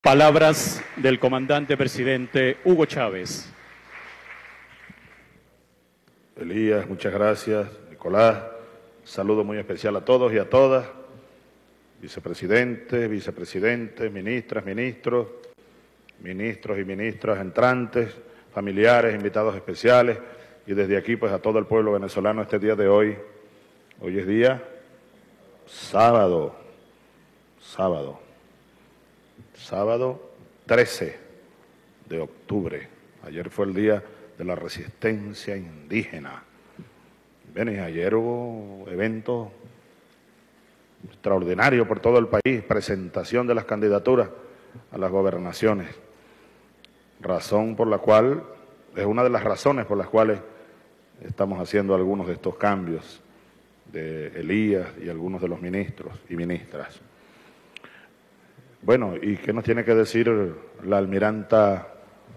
Palabras del comandante presidente Hugo Chávez. Elías, muchas gracias. Nicolás, saludo muy especial a todos y a todas. Vicepresidente, vicepresidentes, ministras, ministros, ministros y ministras entrantes, familiares, invitados especiales y desde aquí pues a todo el pueblo venezolano este día de hoy. Hoy es día sábado 13 de octubre. Ayer fue el día de la resistencia indígena. Ven, y ayer hubo eventos extraordinarios por todo el país, presentación de las candidaturas a las gobernaciones, razón por la cual, es una de las razones por las cuales estamos haciendo algunos de estos cambios de Elías y algunos de los ministros y ministras. Bueno, ¿y qué nos tiene que decir la almiranta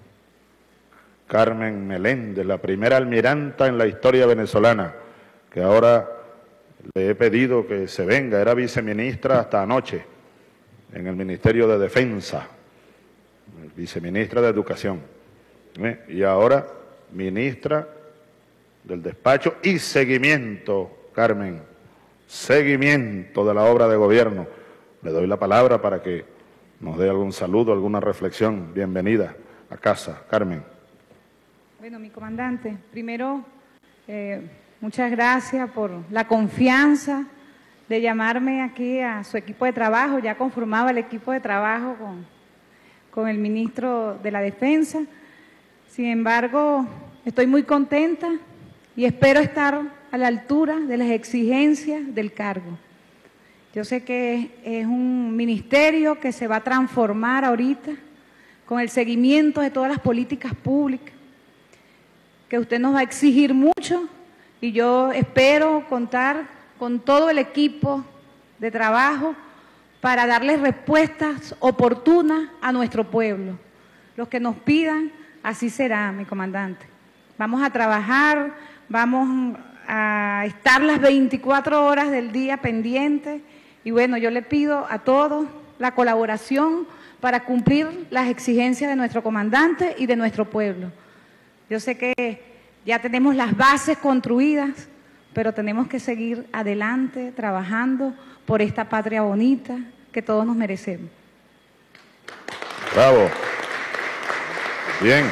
Carmen Meléndez, la primera almiranta en la historia venezolana, que ahora le he pedido que se venga? Era viceministra hasta anoche en el Ministerio de Defensa, viceministra de Educación, y ahora ministra del Despacho y Seguimiento. Carmen, seguimiento de la obra de gobierno. Le doy la palabra para que nos dé algún saludo, alguna reflexión. Bienvenida a casa, Carmen. Bueno, mi comandante, primero, muchas gracias por la confianza de llamarme aquí a su equipo de trabajo. Ya conformaba el equipo de trabajo con el ministro de la Defensa. Sin embargo, estoy muy contenta y espero estar a la altura de las exigencias del cargo. Yo sé que es un ministerio que se va a transformar ahorita con el seguimiento de todas las políticas públicas, que usted nos va a exigir mucho y yo espero contar con todo el equipo de trabajo para darles respuestas oportunas a nuestro pueblo. Los que nos pidan, así será, mi comandante. Vamos a trabajar, vamos a estar las 24 horas del día pendientes y bueno, yo le pido a todos la colaboración para cumplir las exigencias de nuestro comandante y de nuestro pueblo. Yo sé que ya tenemos las bases construidas, pero tenemos que seguir adelante trabajando por esta patria bonita que todos nos merecemos. Bravo. Bien.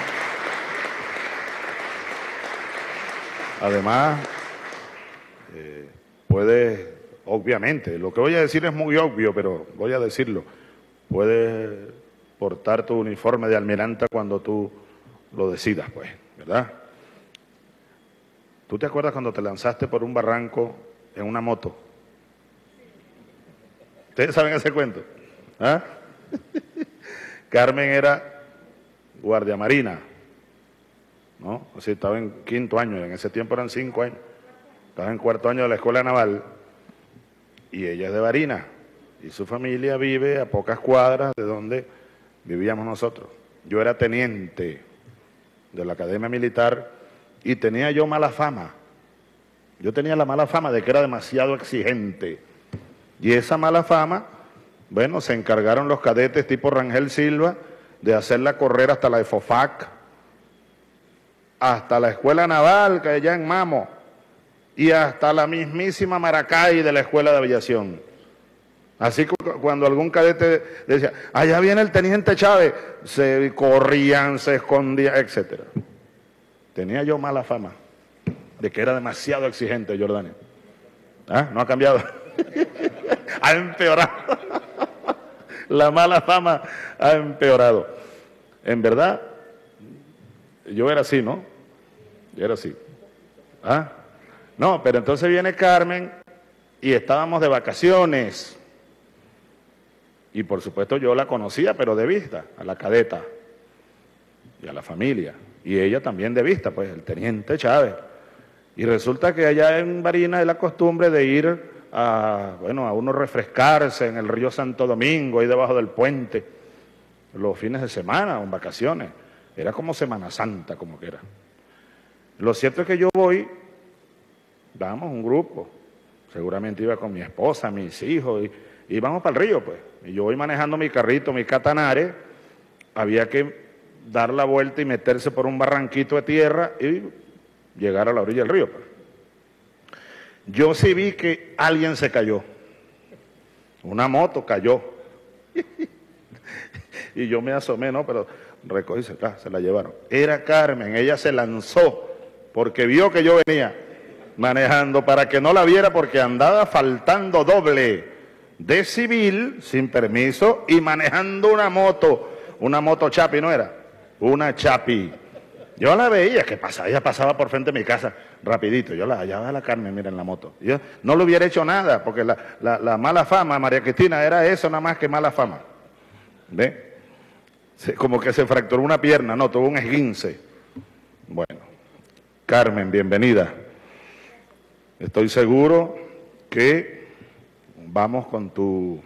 Además, puedes, obviamente, lo que voy a decir es muy obvio, pero voy a decirlo, puedes portar tu uniforme de almiranta cuando tú lo decidas, pues, ¿verdad? ¿Tú te acuerdas cuando te lanzaste por un barranco en una moto? ¿Ustedes saben ese cuento? ¿Ah? Carmen era guardia marina, ¿no? O sea, estaba en 5º año, en ese tiempo eran 5 años. Estaba en 4º año de la escuela naval y ella es de Barinas y su familia vive a pocas cuadras de donde vivíamos nosotros. Yo era teniente de la Academia Militar y tenía yo mala fama. Yo tenía la mala fama de que era demasiado exigente. Y esa mala fama, bueno, se encargaron los cadetes tipo Rangel Silva de hacerla correr hasta la EFOFAC, hasta la Escuela Naval, que allá en Mamo, y hasta la mismísima Maracay de la Escuela de Aviación. Así que cuando algún cadete decía, allá viene el teniente Chávez, se corrían, se escondían, etcétera. Tenía yo mala fama de que era demasiado exigente, Jordania. ¿Ah? ¿No ha cambiado? Ha empeorado. La mala fama ha empeorado. En verdad, yo era así, ¿no? Yo era así. ¿Ah? No, pero entonces viene Carmen y estábamos de vacaciones. Y por supuesto yo la conocía, pero de vista, a la cadeta y a la familia. Y ella también de vista, pues, el teniente Chávez. Y resulta que allá en Barinas es la costumbre de ir a uno refrescarse en el río Santo Domingo, ahí debajo del puente, los fines de semana o en vacaciones. Era como Semana Santa, como que era. Lo cierto es que yo voy, vamos, un grupo, seguramente iba con mi esposa, mis hijos, y vamos para el río, pues. Y yo voy manejando mi carrito, mi Catanare, había que dar la vuelta y meterse por un barranquito de tierra y llegar a la orilla del río. Yo sí vi que alguien se cayó, una moto cayó, y yo me asomé, ¿no? Pero recogí, se la llevaron. Era Carmen, ella se lanzó, porque vio que yo venía manejando, para que no la viera, porque andaba faltando doble de civil, sin permiso, y manejando una moto Chapi, ¿no era? Una Chapi. Yo la veía, ¿qué pasa? Ella pasaba por frente de mi casa, rapidito. Yo allá va la Carmen, mira, en la moto. Yo no le hubiera hecho nada, porque la mala fama, María Cristina, era eso nada más que mala fama. ¿Ve? Como que se fracturó una pierna, no, tuvo un esguince. Bueno, Carmen, bienvenida. Estoy seguro que vamos con tu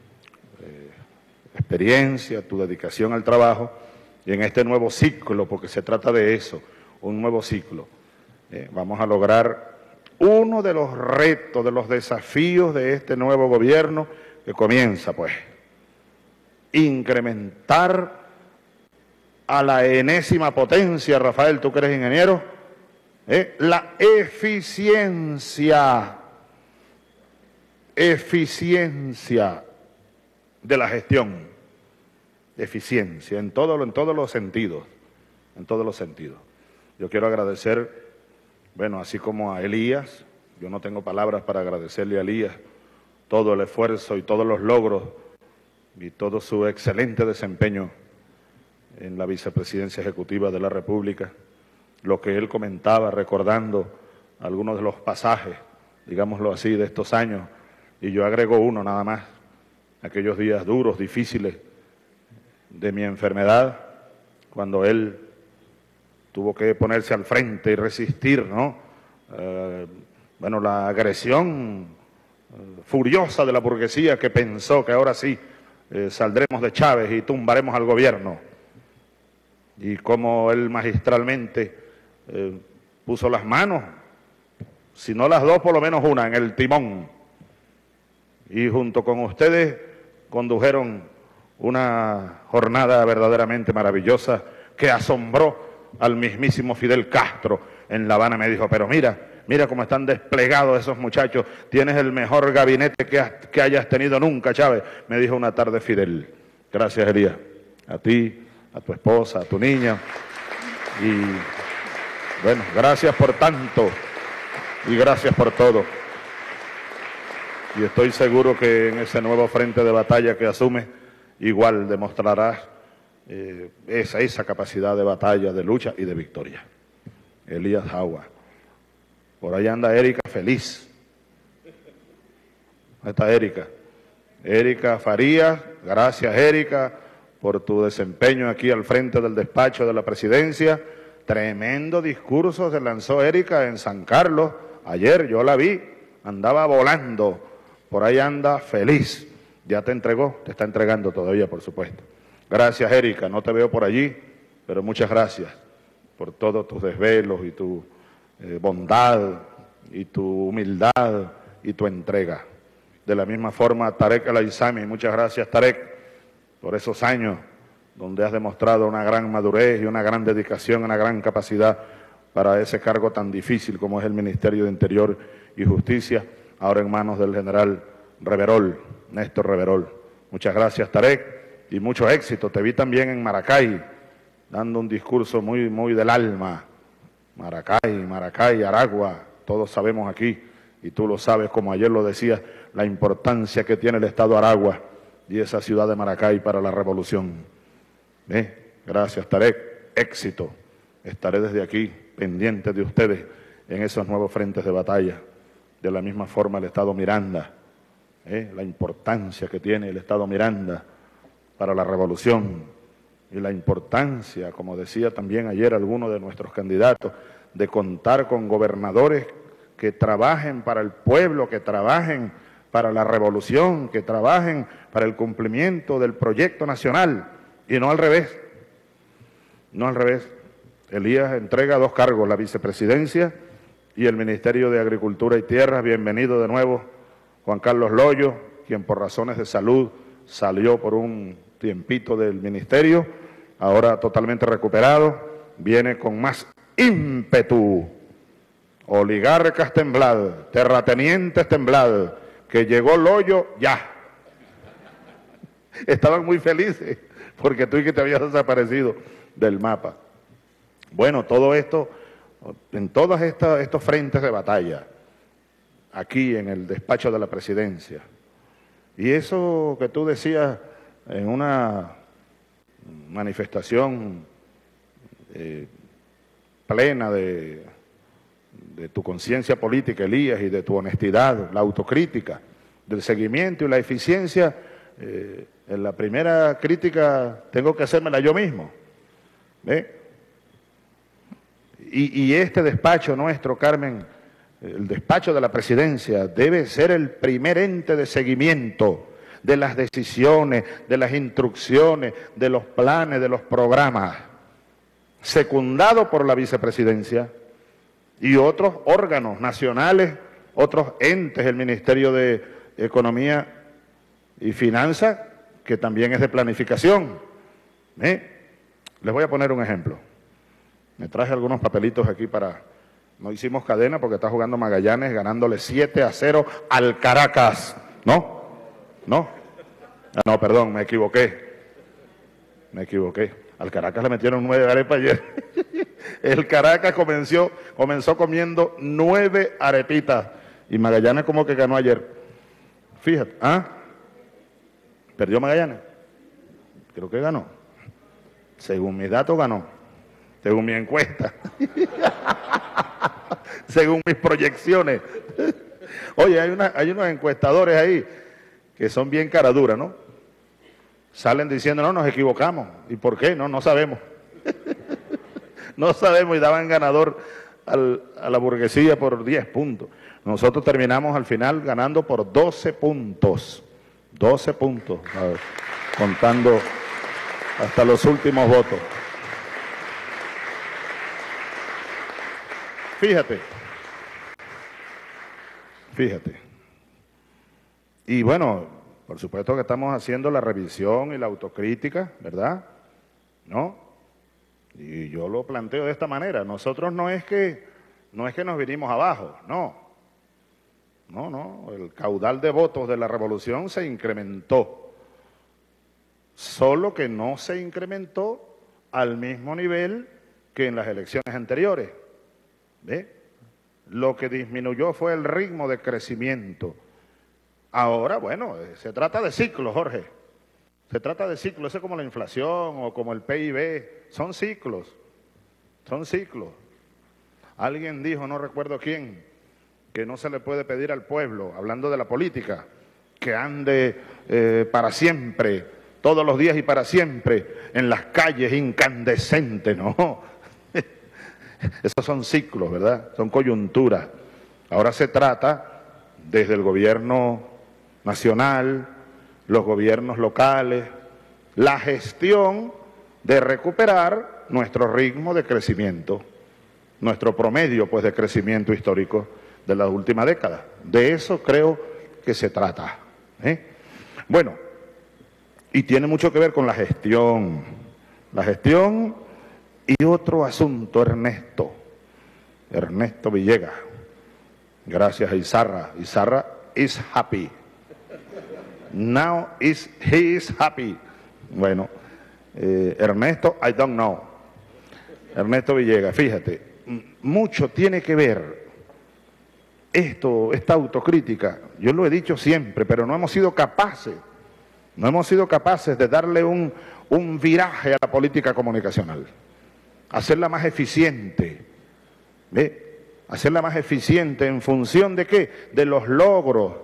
experiencia, tu dedicación al trabajo, y en este nuevo ciclo, porque se trata de eso, un nuevo ciclo, vamos a lograr uno de los retos, de los desafíos de este nuevo gobierno que comienza, pues, incrementar a la enésima potencia, Rafael, tú que eres ingeniero, la eficiencia de la gestión. Eficiencia en todos los sentidos, en todos los sentidos. Yo quiero agradecer, bueno, así como a Elías, yo no tengo palabras para agradecerle a Elías todo el esfuerzo y todos los logros y todo su excelente desempeño en la vicepresidencia ejecutiva de la República, lo que él comentaba recordando algunos de los pasajes, digámoslo así, de estos años, y yo agrego uno nada más, aquellos días duros, difíciles, de mi enfermedad, cuando él tuvo que ponerse al frente y resistir, ¿no? Bueno, la agresión furiosa de la burguesía que pensó que ahora sí saldremos de Chávez y tumbaremos al gobierno. Y cómo él magistralmente puso las manos, si no las dos, por lo menos una, en el timón. Y junto con ustedes condujeron una jornada verdaderamente maravillosa que asombró al mismísimo Fidel Castro en La Habana. Me dijo, pero mira cómo están desplegados esos muchachos, tienes el mejor gabinete que hayas tenido nunca, Chávez, me dijo una tarde Fidel. Gracias, Elías, a ti, a tu esposa, a tu niña, y bueno, gracias por tanto y gracias por todo. Y estoy seguro que en ese nuevo frente de batalla que asumes, igual demostrarás esa capacidad de batalla, de lucha y de victoria. Elías Jauja. Por ahí anda Erika feliz. ¿Dónde está Erika? Erika Farías, gracias Erika por tu desempeño aquí al frente del despacho de la presidencia. Tremendo discurso se lanzó Erika en San Carlos. Ayer yo la vi, andaba volando. Por ahí anda feliz. Ya te entregó, te está entregando todavía, por supuesto. Gracias, Erika, no te veo por allí, pero muchas gracias por todos tus desvelos y tu bondad y tu humildad y tu entrega. De la misma forma, Tarek El Aizami, muchas gracias, Tarek, por esos años donde has demostrado una gran madurez y una gran dedicación, una gran capacidad para ese cargo tan difícil como es el Ministerio de Interior y Justicia, ahora en manos del general Reverol, Néstor Reverol. Muchas gracias, Tarek, y mucho éxito. Te vi también en Maracay, dando un discurso muy del alma. Maracay, Aragua, todos sabemos aquí, y tú lo sabes, como ayer lo decías, la importancia que tiene el Estado Aragua y esa ciudad de Maracay para la revolución. Gracias, Tarek, éxito. Estaré desde aquí pendiente de ustedes en esos nuevos frentes de batalla. De la misma forma el Estado Miranda, la importancia que tiene el Estado Miranda para la revolución y la importancia, como decía también ayer alguno de nuestros candidatos, de contar con gobernadores que trabajen para el pueblo, que trabajen para la revolución, que trabajen para el cumplimiento del proyecto nacional y no al revés. No al revés. Elías entrega dos cargos, la vicepresidencia y el Ministerio de Agricultura y Tierras. Bienvenido de nuevo, Juan Carlos Loyo, quien por razones de salud salió por un tiempito del ministerio, ahora totalmente recuperado, viene con más ímpetu. Oligarcas temblad, terratenientes temblad, que llegó Loyo ya. Estaban muy felices porque tú y que te habías desaparecido del mapa. Bueno, todo esto, en todos estos frentes de batalla, aquí en el despacho de la presidencia, y eso que tú decías en una manifestación plena de tu conciencia política, Elías, y de tu honestidad, la autocrítica, del seguimiento y la eficiencia, en la primera crítica tengo que hacérmela yo mismo. ¿Ve? Y este despacho nuestro, Carmen, el despacho de la presidencia, debe ser el primer ente de seguimiento de las decisiones, de las instrucciones, de los planes, de los programas, secundado por la vicepresidencia y otros órganos nacionales, otros entes, el Ministerio de Economía y Finanzas, que también es de planificación. Les voy a poner un ejemplo. Me traje algunos papelitos aquí para... No hicimos cadena porque está jugando Magallanes ganándole 7-0 al Caracas. ¿No? ¿No? No, perdón, me equivoqué. Al Caracas le metieron 9 arepas ayer. El Caracas comenzó comiendo 9 arepitas. Y Magallanes como que ganó ayer. Fíjate, ¿ah? ¿Perdió Magallanes? Creo que ganó. Según mis datos ganó. Según mi encuesta. Según mis proyecciones. Oye, hay unos encuestadores ahí que son bien caraduras, ¿no? Salen diciendo, no, nos equivocamos. ¿Y por qué? No sabemos. No sabemos, y daban ganador a la burguesía por 10 puntos. Nosotros terminamos al final ganando por 12 puntos. 12 puntos, a ver, contando hasta los últimos votos. Fíjate. Y bueno, por supuesto que estamos haciendo la revisión y la autocrítica, ¿verdad? ¿No? Y yo lo planteo de esta manera. Nosotros no es que nos vinimos abajo, no. No, el caudal de votos de la revolución se incrementó. Solo que no se incrementó al mismo nivel que en las elecciones anteriores. ¿Ve? Lo que disminuyó fue el ritmo de crecimiento. Ahora, bueno, se trata de ciclos, Jorge. Se trata de ciclos, eso es como la inflación o como el PIB. Son ciclos. Alguien dijo, no recuerdo quién, que no se le puede pedir al pueblo, hablando de la política, que ande para siempre, todos los días y para siempre, en las calles incandescentes, ¿no? Esos son ciclos, ¿verdad? Son coyunturas. Ahora se trata, desde el gobierno nacional, los gobiernos locales, la gestión de recuperar nuestro ritmo de crecimiento, nuestro promedio, pues, de crecimiento histórico de la última década. De eso creo que se trata. Bueno, y tiene mucho que ver con la gestión. La gestión y otro asunto, Ernesto Villegas. Gracias a Izarra. Izarra is happy. Now he is happy. Bueno, Ernesto, I don't know. Ernesto Villegas, fíjate, mucho tiene que ver esta autocrítica. Yo lo he dicho siempre, pero no hemos sido capaces de darle un viraje a la política comunicacional, hacerla más eficiente, ¿ve? Hacerla más eficiente en función de ¿qué? De los logros.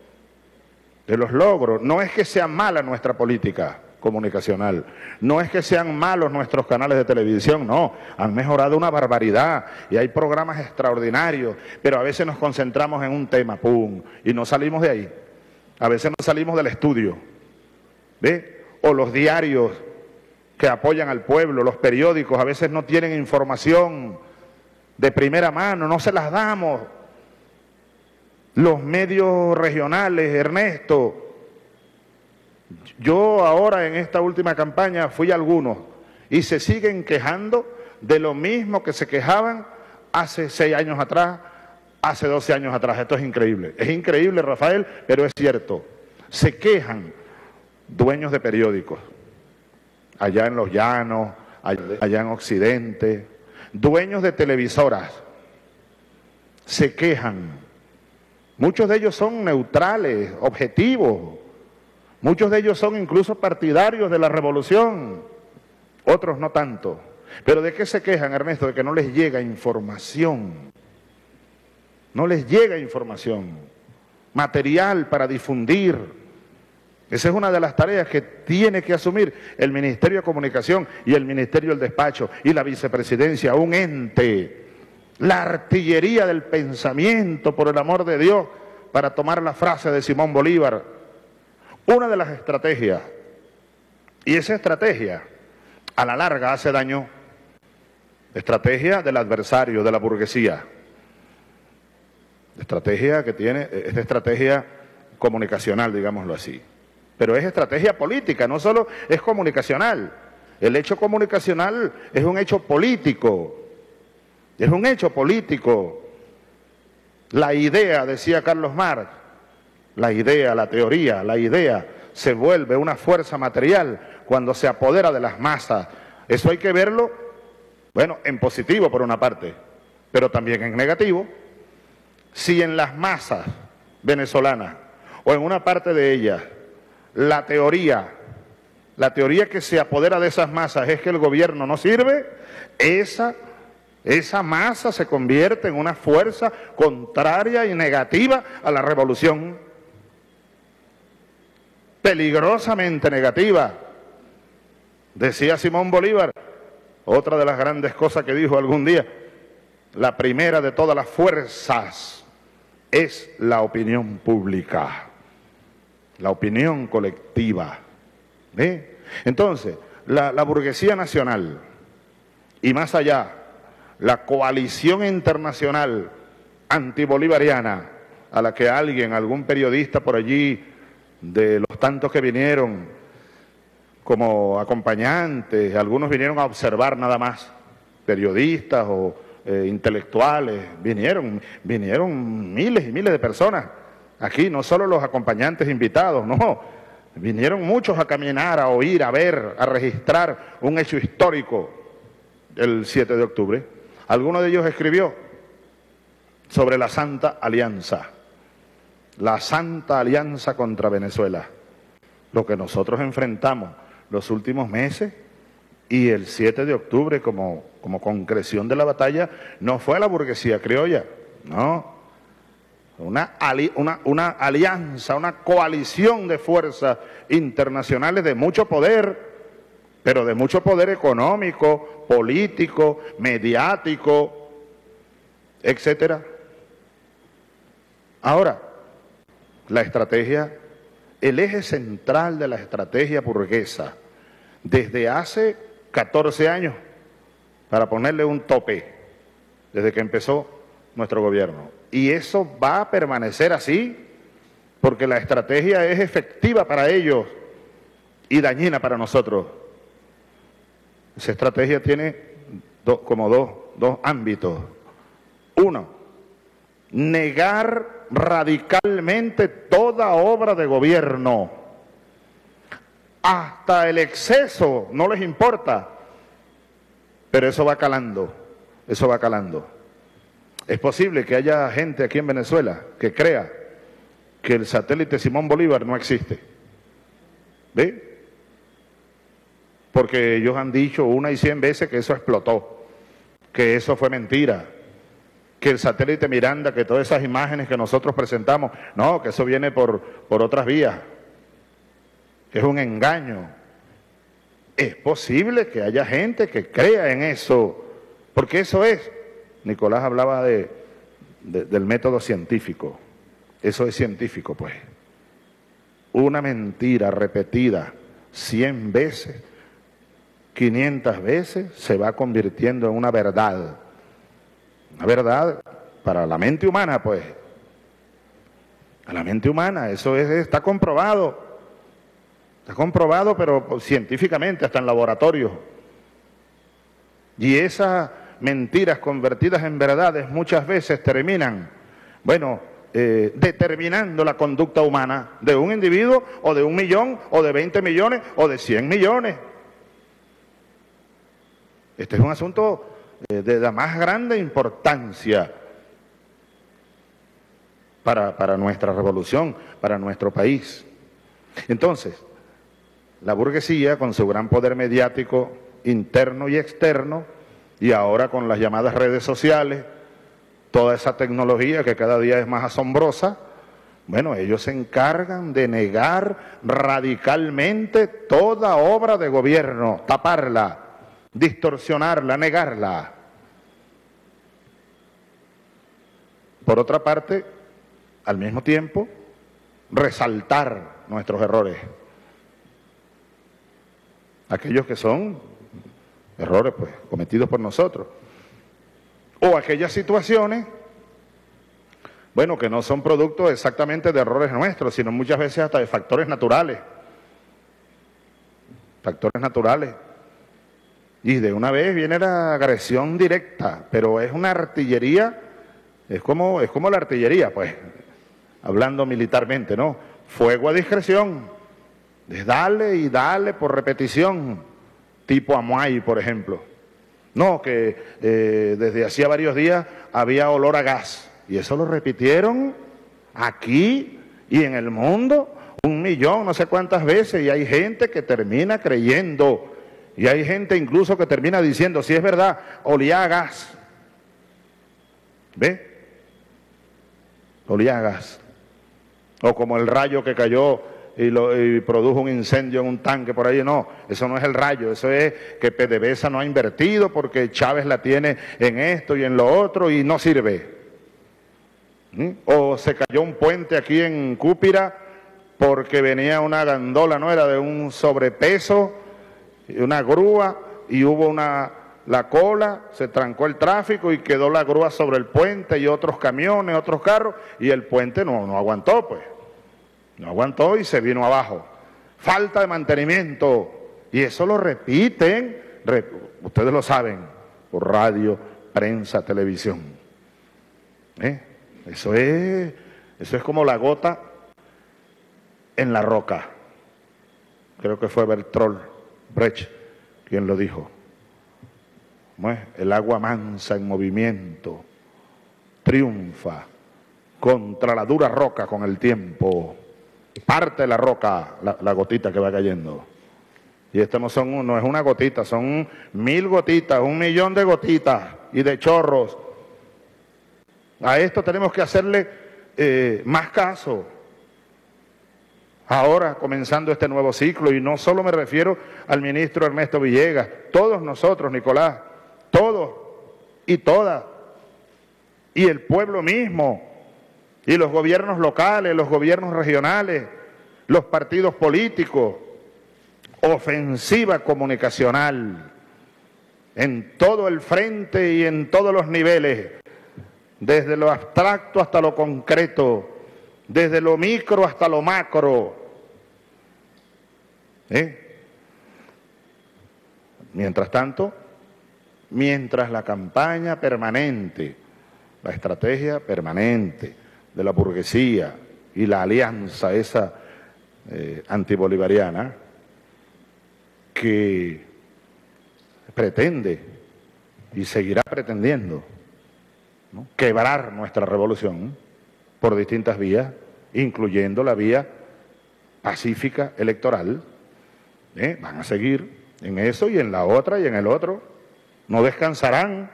No es que sea mala nuestra política comunicacional, no es que sean malos nuestros canales de televisión, no, han mejorado una barbaridad y hay programas extraordinarios, pero a veces nos concentramos en un tema, ¡pum!, y no salimos de ahí. A veces no salimos del estudio, ¿ve? O los diarios que apoyan al pueblo, los periódicos, a veces no tienen información de primera mano, no se las damos. Los medios regionales, Ernesto, yo ahora en esta última campaña fui a algunos y se siguen quejando de lo mismo que se quejaban hace 6 años atrás, hace 12 años atrás. Esto es increíble. Es increíble, Rafael, pero es cierto. Se quejan dueños de periódicos, allá en los llanos, allá en Occidente, dueños de televisoras, se quejan. Muchos de ellos son neutrales, objetivos. Muchos de ellos son incluso partidarios de la revolución. Otros no tanto. ¿Pero de qué se quejan, Ernesto? De que no les llega información. No les llega información. Material para difundir. Esa es una de las tareas que tiene que asumir el Ministerio de Comunicación y el Ministerio del Despacho y la Vicepresidencia, un ente. La artillería del pensamiento, por el amor de Dios, para tomar la frase de Simón Bolívar. Una de las estrategias, y esa estrategia a la larga hace daño, estrategia del adversario, de la burguesía. Estrategia que tiene, es estrategia comunicacional, digámoslo así. Pero es estrategia política, no solo es comunicacional. El hecho comunicacional es un hecho político. Es un hecho político. La idea, decía Carlos Marx, la idea, la teoría, la idea se vuelve una fuerza material cuando se apodera de las masas. Eso hay que verlo, bueno, en positivo por una parte, pero también en negativo. Si en las masas venezolanas o en una parte de ellas la teoría que se apodera de esas masas es que el gobierno no sirve, esa masa se convierte en una fuerza contraria y negativa a la revolución. Peligrosamente negativa. Decía Simón Bolívar, otra de las grandes cosas que dijo algún día, la primera de todas las fuerzas es la opinión pública, la opinión colectiva. ¿Ve? Entonces, la burguesía nacional y más allá, la coalición internacional antibolivariana, a la que algún periodista por allí, de los tantos que vinieron como acompañantes, algunos vinieron a observar nada más, periodistas o intelectuales, vinieron miles y miles de personas aquí, no solo los acompañantes invitados, no, vinieron muchos a caminar, a oír, a ver, a registrar un hecho histórico el 7 de octubre. Alguno de ellos escribió sobre la Santa Alianza. La Santa Alianza contra Venezuela, lo que nosotros enfrentamos los últimos meses, y el 7 de octubre como concreción de la batalla no fue la burguesía criolla, no, una alianza, una coalición de fuerzas internacionales de mucho poder, pero de mucho poder económico, político, mediático, etcétera. Ahora, la estrategia, el eje central de la estrategia burguesa, desde hace 14 años, para ponerle un tope, desde que empezó nuestro gobierno. Y eso va a permanecer así, porque la estrategia es efectiva para ellos y dañina para nosotros. Esa estrategia tiene como dos ámbitos. Uno, negar radicalmente toda obra de gobierno, hasta el exceso, no les importa, pero eso va calando, eso va calando. Es posible que haya gente aquí en Venezuela que crea que el satélite Simón Bolívar no existe, ¿ve? Porque ellos han dicho 1 y 100 veces que eso explotó, que eso fue mentira, que el satélite Miranda, que todas esas imágenes que nosotros presentamos, no, que eso viene por otras vías, que es un engaño. Es posible que haya gente que crea en eso, porque eso es, Nicolás hablaba del método científico, eso es científico pues. Una mentira repetida 100 veces, 500 veces, se va convirtiendo en una verdad. Una verdad para la mente humana, pues. A la mente humana, eso está comprobado. Está comprobado, pero científicamente, hasta en laboratorio. Y esas mentiras convertidas en verdades muchas veces terminan, bueno, determinando la conducta humana de un individuo o de 1 millón o de 20 millones o de 100 millones. Este es un asunto de la más grande importancia para nuestra revolución, para nuestro país. Entonces, la burguesía, con su gran poder mediático interno y externo, y ahora con las llamadas redes sociales, toda esa tecnología que cada día es más asombrosa, bueno, ellos se encargan de negar radicalmente toda obra de gobierno, taparla, distorsionarla, negarla. Por otra parte, al mismo tiempo, resaltar nuestros errores. Aquellos que son errores pues cometidos por nosotros. O aquellas situaciones, bueno, que no son producto exactamente de errores nuestros, sino muchas veces hasta de factores naturales. Factores naturales. Y de una vez viene la agresión directa, pero es una artillería, es como la artillería, pues, hablando militarmente, ¿no? Fuego a discreción, es dale y dale por repetición, tipo Amuay, por ejemplo. No, que desde hacía varios días había olor a gas, y eso lo repitieron aquí y en el mundo 1 millón, no sé cuántas veces, y hay gente que termina creyendo. Y hay gente incluso que termina diciendo, si es verdad, olía a gas. ¿Ve? Olía a gas. O como el rayo que cayó y produjo un incendio en un tanque por ahí. No, eso no es el rayo, eso es que PDVSA no ha invertido porque Chávez la tiene en esto y en lo otro y no sirve. O se cayó un puente aquí en Cúpira porque venía una gandola, ¿no? Era de un sobrepeso, una grúa, y hubo la cola, se trancó el tráfico y quedó la grúa sobre el puente y otros camiones, otros carros, y el puente no aguantó, pues. No aguantó y se vino abajo. Falta de mantenimiento. Y eso lo repiten, ustedes lo saben, por radio, prensa, televisión. Eso es como la gota en la roca. Creo que fue Bertolt Brecht quien lo dijo. El agua mansa en movimiento triunfa contra la dura roca con el tiempo. Parte la roca, la gotita que va cayendo. Y esto no es una gotita, son 1000 gotitas, 1 millón de gotitas y de chorros. A esto tenemos que hacerle más caso. Ahora, comenzando este nuevo ciclo, y no solo me refiero al ministro Ernesto Villegas, todos nosotros, Nicolás, todos y todas, y el pueblo mismo, y los gobiernos locales, los gobiernos regionales, los partidos políticos, ofensiva comunicacional, en todo el frente y en todos los niveles, desde lo abstracto hasta lo concreto, desde lo micro hasta lo macro. Mientras tanto, mientras la campaña permanente, la estrategia permanente de la burguesía y la alianza esa antibolivariana que pretende y seguirá pretendiendo, ¿no?, quebrar nuestra revolución por distintas vías, incluyendo la vía pacífica electoral, van a seguir en eso y en la otra y en el otro. No descansarán,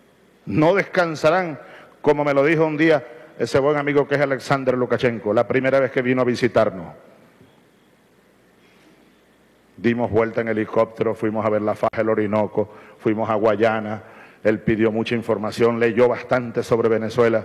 como me lo dijo un día ese buen amigo que es Alexander Lukashenko, la primera vez que vino a visitarnos. Dimos vuelta en helicóptero, fuimos a ver la faja del Orinoco, fuimos a Guayana, él pidió mucha información, leyó bastante sobre Venezuela.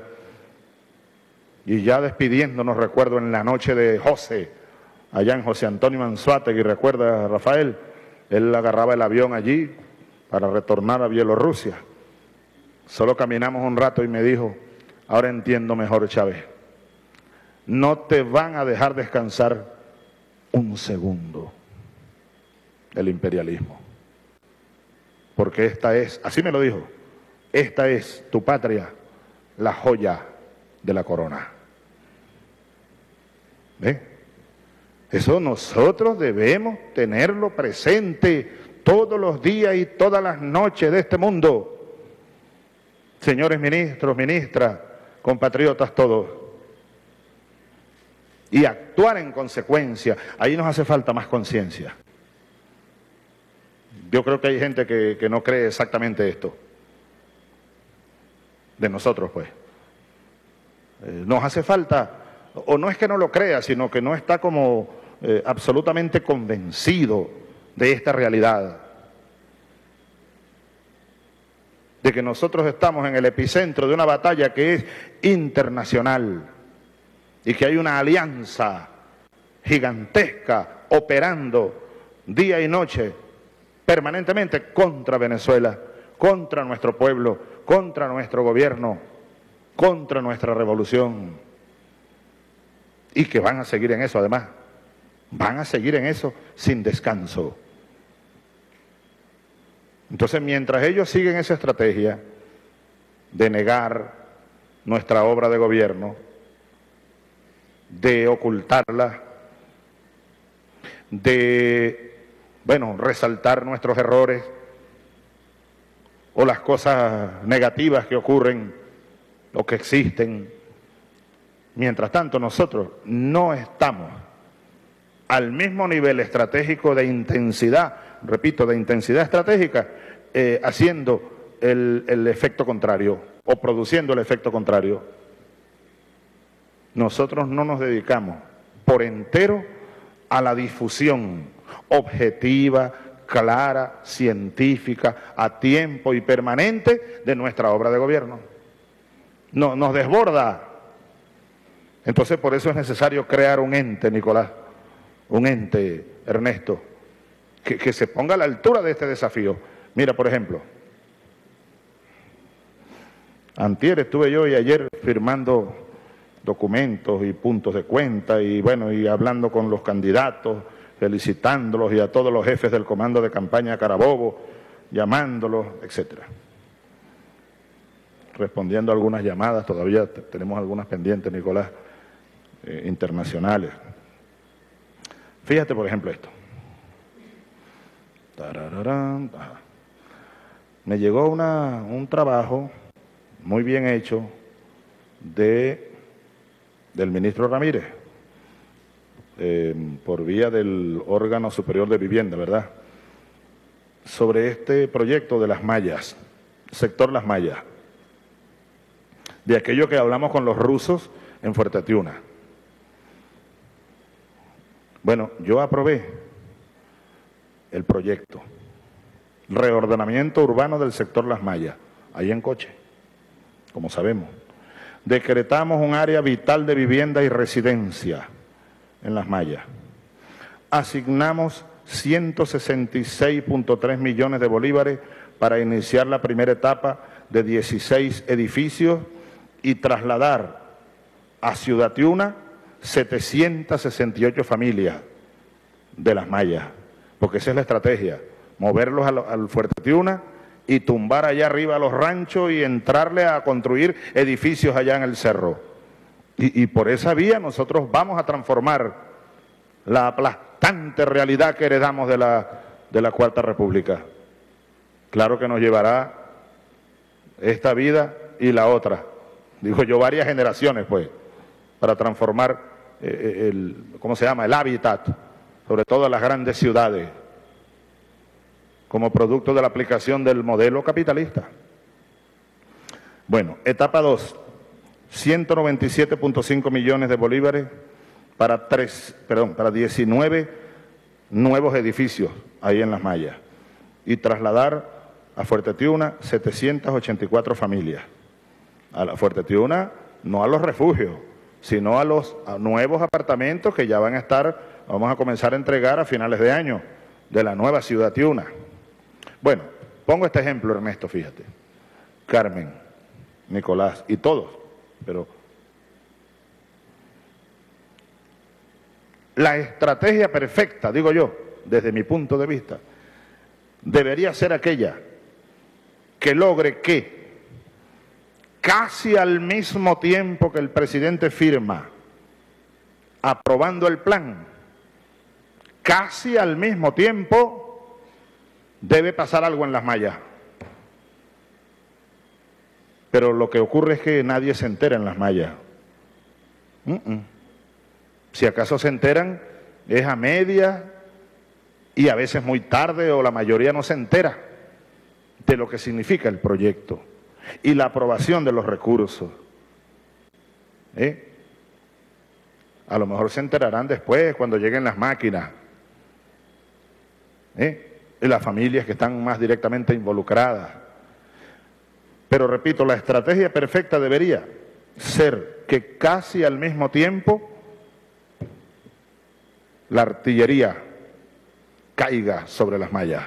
Y ya despidiéndonos, recuerdo en la noche de José, allá en José Antonio Manzuategui, recuerda Rafael, él agarraba el avión allí para retornar a Bielorrusia. Solo caminamos un rato y me dijo, ahora entiendo mejor, Chávez, no te van a dejar descansar un segundo el imperialismo. porque esta es, así me lo dijo, esta es tu patria, la joya de la corona. ¿Ve? Eso nosotros debemos tenerlo presente todos los días y todas las noches de este mundo. Señores ministros, ministras, compatriotas todos. Y actuar en consecuencia. Ahí nos hace falta más conciencia. Yo creo que hay gente que no cree exactamente esto. De nosotros, pues. Nos hace falta, o no es que no lo crea, sino que no está como absolutamente convencido de esta realidad. De que nosotros estamos en el epicentro de una batalla que es internacional y que hay una alianza gigantesca operando día y noche permanentemente contra Venezuela, contra nuestro pueblo, contra nuestro gobierno, contra nuestra revolución. Y que van a seguir en eso además, van a seguir en eso sin descanso. Entonces, mientras ellos siguen esa estrategia de negar nuestra obra de gobierno, de ocultarla, de, resaltar nuestros errores o las cosas negativas que ocurren o que existen, mientras tanto nosotros no estamos al mismo nivel estratégico de intensidad, repito, de intensidad estratégica, haciendo el efecto contrario o produciendo el efecto contrario. Nosotros no nos dedicamos por entero a la difusión objetiva, clara, científica, a tiempo y permanente de nuestra obra de gobierno. No, nos desborda. Entonces, por eso es necesario crear un ente, Nicolás, un ente, Ernesto, que se ponga a la altura de este desafío. Mira, por ejemplo, antier estuve yo y ayer firmando documentos y puntos de cuenta y y hablando con los candidatos, felicitándolos y a todos los jefes del comando de campaña Carabobo, llamándolos, etcétera. Respondiendo a algunas llamadas, todavía tenemos algunas pendientes, Nicolás, internacionales. Fíjate, por ejemplo, esto. Me llegó un trabajo muy bien hecho del ministro Ramírez, por vía del órgano superior de vivienda, ¿verdad?, sobre este proyecto de las mallas, sector Las Mallas, de aquello que hablamos con los rusos en Fuerte Tiuna. Bueno, yo aprobé el proyecto, reordenamiento urbano del sector Las Mallas, ahí en Coche, como sabemos. Decretamos un área vital de vivienda y residencia en Las Mallas. Asignamos 166.3 millones de bolívares para iniciar la primera etapa de 16 edificios y trasladar a Ciudad Tiuna 768 familias de Las Mallas, porque esa es la estrategia, moverlos al Fuerte Tiuna y tumbar allá arriba los ranchos y entrarle a construir edificios allá en el cerro. Y por esa vía nosotros vamos a transformar la aplastante realidad que heredamos de la Cuarta República. Claro que nos llevará esta vida y la otra, digo yo, varias generaciones, pues, para transformar el hábitat, sobre todo en las grandes ciudades, como producto de la aplicación del modelo capitalista. Bueno, etapa 2, 197.5 millones de bolívares para 19 nuevos edificios ahí en Las Mallas y trasladar a Fuerte Tiuna 784 familias. A la Fuerte Tiuna, no a los refugios, sino a nuevos apartamentos que ya vamos a comenzar a entregar a finales de año de la nueva Ciudad Tiuna. Bueno, pongo este ejemplo, Ernesto, fíjate. Carmen, Nicolás y todos, pero la estrategia perfecta, digo yo, desde mi punto de vista, debería ser aquella que logre que casi al mismo tiempo que el presidente firma aprobando el plan, casi al mismo tiempo debe pasar algo en Las Mayas. Pero lo que ocurre es que nadie se entera en Las Mayas. Si acaso se enteran es a media y a veces muy tarde, o la mayoría no se entera de lo que significa el proyecto y la aprobación de los recursos. A lo mejor se enterarán después, cuando lleguen las máquinas, y las familias que están más directamente involucradas. Pero repito, la estrategia perfecta debería ser que casi al mismo tiempo la artillería caiga sobre Las Mayas.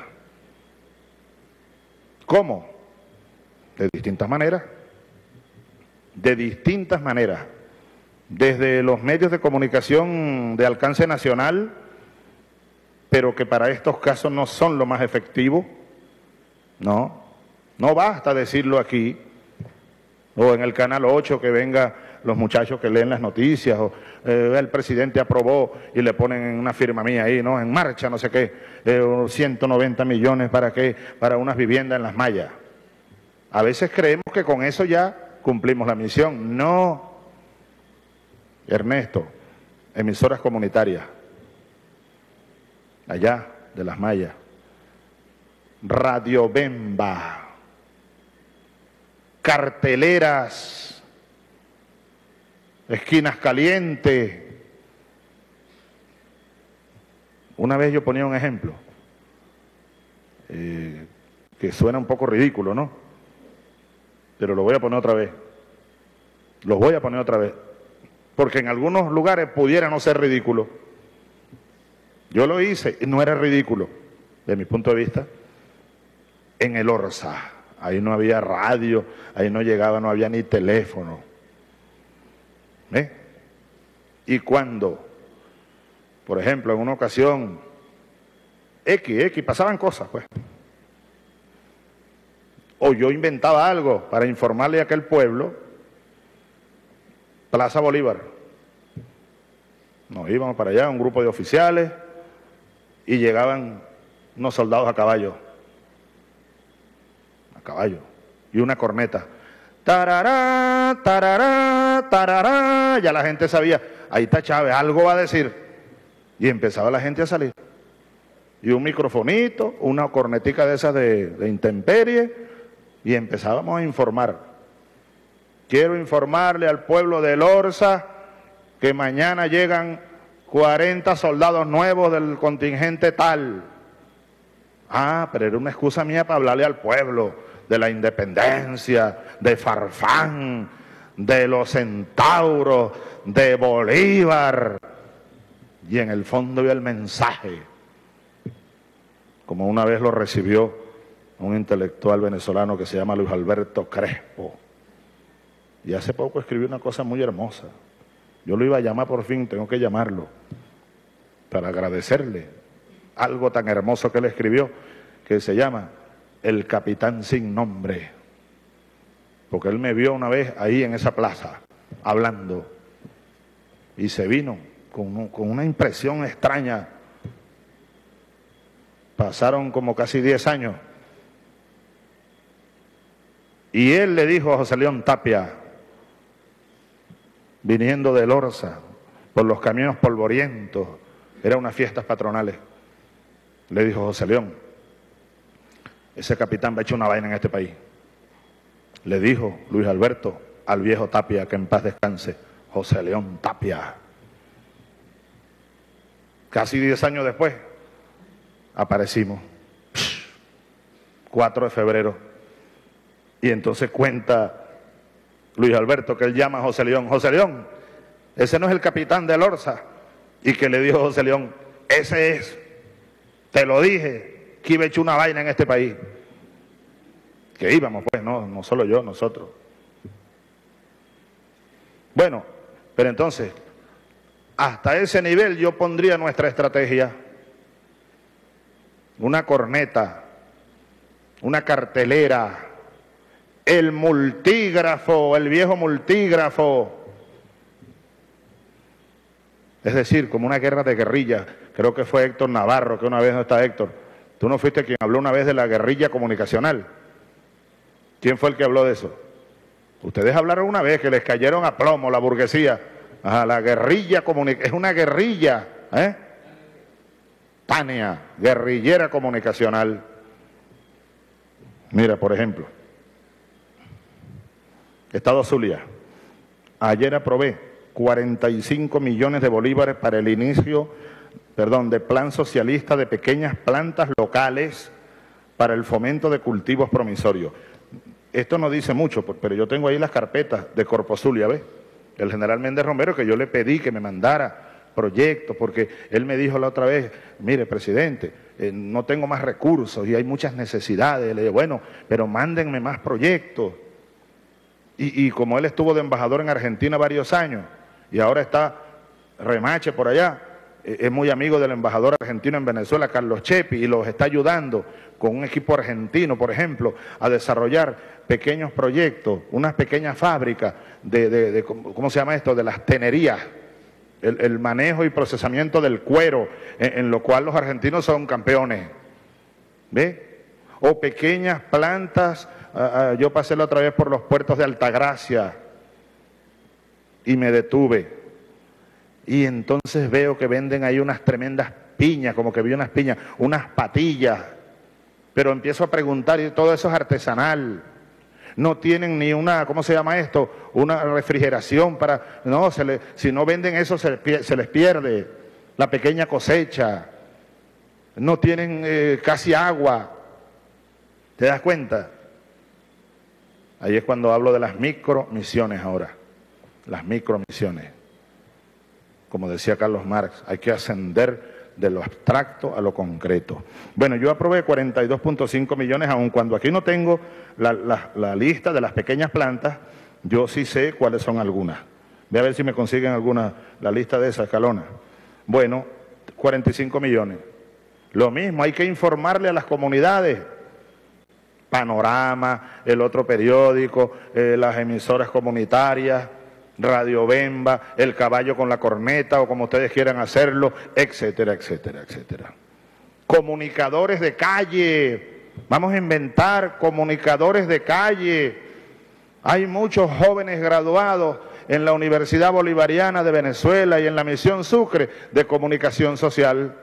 ¿Cómo? De distintas maneras. De distintas maneras. Desde los medios de comunicación de alcance nacional, pero que para estos casos no son lo más efectivo. No basta decirlo aquí, o en el Canal 8 que venga los muchachos que leen las noticias, o el presidente aprobó y le ponen una firma mía ahí, ¿no? En marcha, no sé qué, 190 millones ¿para qué? Para unas viviendas en Las Mayas. A veces creemos que con eso ya cumplimos la misión. No, Ernesto, emisoras comunitarias, allá de Las Mayas, Radio Bemba, carteleras, esquinas calientes. Una vez yo ponía un ejemplo que suena un poco ridículo, ¿no? Pero lo voy a poner otra vez. Los voy a poner otra vez. Porque en algunos lugares pudiera no ser ridículo. Yo lo hice y no era ridículo, de mi punto de vista. En el Orsa, ahí no había radio, ahí no llegaba, no había ni teléfono. Y cuando, por ejemplo, en una ocasión, pasaban cosas, pues. O yo inventaba algo para informarle a aquel pueblo, Plaza Bolívar. Nos íbamos para allá, un grupo de oficiales, y llegaban unos soldados a caballo, y una corneta. Tarará, tarará, tarará. Ya la gente sabía, ahí está Chávez, algo va a decir. Y empezaba la gente a salir. Y un microfonito, una cornetica de esas de intemperie, y empezábamos a informar. Quiero informarle al pueblo del Orsa que mañana llegan 40 soldados nuevos del contingente tal. Pero era una excusa mía para hablarle al pueblo de la independencia, de Farfán, de los centauros, de Bolívar. Y en el fondo había el mensaje, como una vez lo recibió un intelectual venezolano que se llama Luis Alberto Crespo. Y hace poco escribió una cosa muy hermosa. Yo lo iba a llamar por fin, tengo que llamarlo, para agradecerle algo tan hermoso que él escribió, que se llama El Capitán Sin Nombre. Porque él me vio una vez ahí en esa plaza, hablando, y se vino con una impresión extraña. Pasaron como casi 10 años. Y él le dijo a José León Tapia, viniendo del Orsa, por los caminos polvorientos, eran unas fiestas patronales, le dijo: José León, ese capitán va a echar una vaina en este país. Le dijo Luis Alberto al viejo Tapia, que en paz descanse, José León Tapia. Casi 10 años después, aparecimos, 4 de febrero, y entonces cuenta Luis Alberto que él llama a José León: José León, ese no es el capitán del Orsa. Y que le dijo José León: ese es, te lo dije, que iba a echar una vaina en este país. Que íbamos, pues, no solo yo, nosotros. Bueno, pero entonces, hasta ese nivel yo pondría nuestra estrategia. Una corneta, una cartelera, el multígrafo, el viejo multígrafo. Es decir, como una guerra de guerrillas. Creo que fue Héctor Navarro, que una vez no está Héctor. Tú no fuiste quien habló una vez de la guerrilla comunicacional. ¿Quién fue el que habló de eso? Ustedes hablaron una vez que les cayeron a plomo la burguesía. Ajá, la guerrilla comunicacional. Es una guerrilla, ¿eh? Tania, guerrillera comunicacional. Mira, por ejemplo, Estado Zulia. Ayer aprobé 45 millones de bolívares para el inicio, de plan socialista de pequeñas plantas locales para el fomento de cultivos promisorios. Esto no dice mucho, pero yo tengo ahí las carpetas de Corpo Zulia, ¿ves? El general Méndez Romero, que yo le pedí que me mandara proyectos, porque él me dijo la otra vez, mire, presidente, no tengo más recursos y hay muchas necesidades. Le dije, bueno, pero mándenme más proyectos. Y como él estuvo de embajador en Argentina varios años y ahora está remache por allá, es muy amigo del embajador argentino en Venezuela, Carlos Chepi, y los está ayudando con un equipo argentino, por ejemplo, a desarrollar pequeños proyectos, unas pequeñas fábricas ¿cómo se llama esto?, de las tenerías, el manejo y procesamiento del cuero, en lo cual los argentinos son campeones, ¿ve? O pequeñas plantas. Yo pasé la otra vez por los puertos de Altagracia y me detuve. Y entonces veo que venden ahí unas tremendas piñas, como que vi unas piñas, unas patillas. Pero empiezo a preguntar y todo eso es artesanal. No tienen ni una, ¿cómo se llama esto? Una refrigeración para... No, si no venden eso se les pierde la pequeña cosecha. No tienen casi agua. ¿Te das cuenta? Ahí es cuando hablo de las micromisiones ahora. Las micromisiones. Como decía Carlos Marx, hay que ascender de lo abstracto a lo concreto. Bueno, yo aprobé 42.5 millones, aun cuando aquí no tengo la lista de las pequeñas plantas, yo sí sé cuáles son algunas. Ve a ver si me consiguen alguna, la lista de esas, Escalona. Bueno, 45 millones. Lo mismo, hay que informarle a las comunidades. Panorama, el otro periódico, las emisoras comunitarias, Radio Bemba, el caballo con la corneta o como ustedes quieran hacerlo, etcétera, etcétera, etcétera. Comunicadores de calle, vamos a inventar comunicadores de calle. Hay muchos jóvenes graduados en la Universidad Bolivariana de Venezuela y en la Misión Sucre de Comunicación Social.